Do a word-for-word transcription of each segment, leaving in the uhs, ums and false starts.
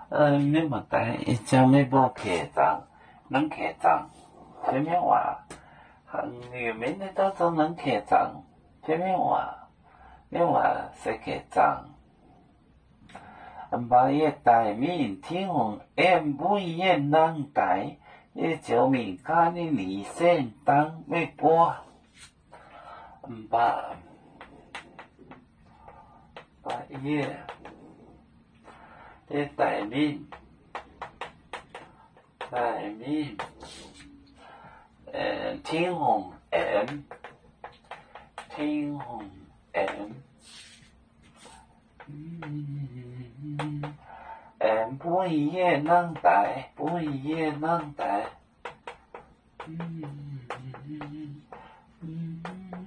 呃，咩问题？将咩无客账，能客账，什么话？很原面的都做能客账，什么话？咩话是客账？把一大面天红 em 不一样能大，一九面家的理性当咩波？把把一一大面大面，呃，天红 em 天红 em。嗯 em 不一样能大，不一样能大。嗯嗯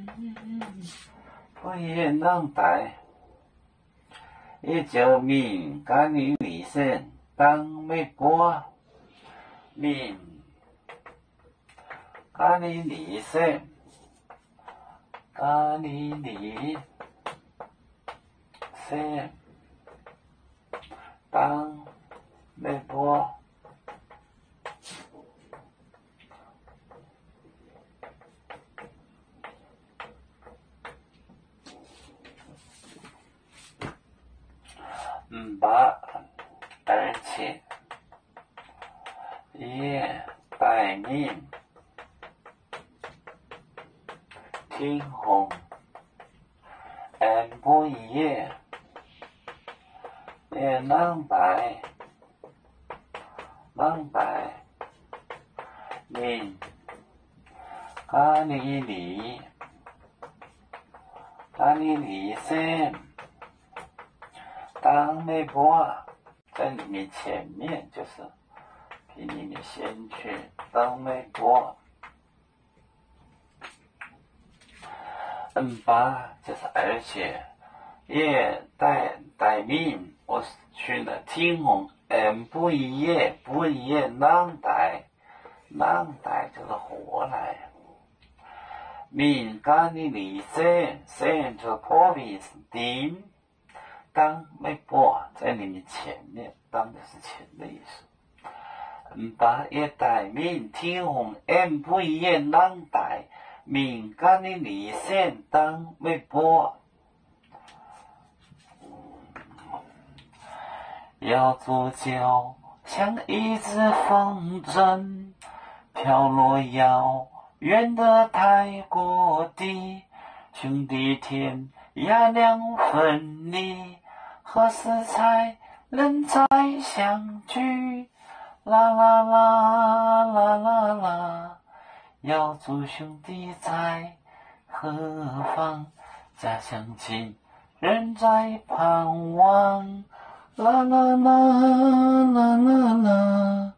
不一样能大。一九面家里卫生当没波，面家里卫生家里卫生当没波。嗯吧，而且也带面天红 em 不一样，也能白能白面咖喱里咖喱里先当没波，在里面前面就是比里面先去当没波。嗯吧，就是而且也带带面，我去了天红 em 不一样不一样能带能带就是活来。面咖喱里先先就是破皮丁。当没波在里面前面，当的是前的意思。嗯，把一带面天红 em 不一样能带面干的里线当没波。要做脚像一只风筝，飘落遥远的太过地，兄弟天涯两分离。何时才能再相聚？啦啦啦啦啦啦，要祝兄弟在何方？家乡亲人在盼望。啦啦啦啦啦啦。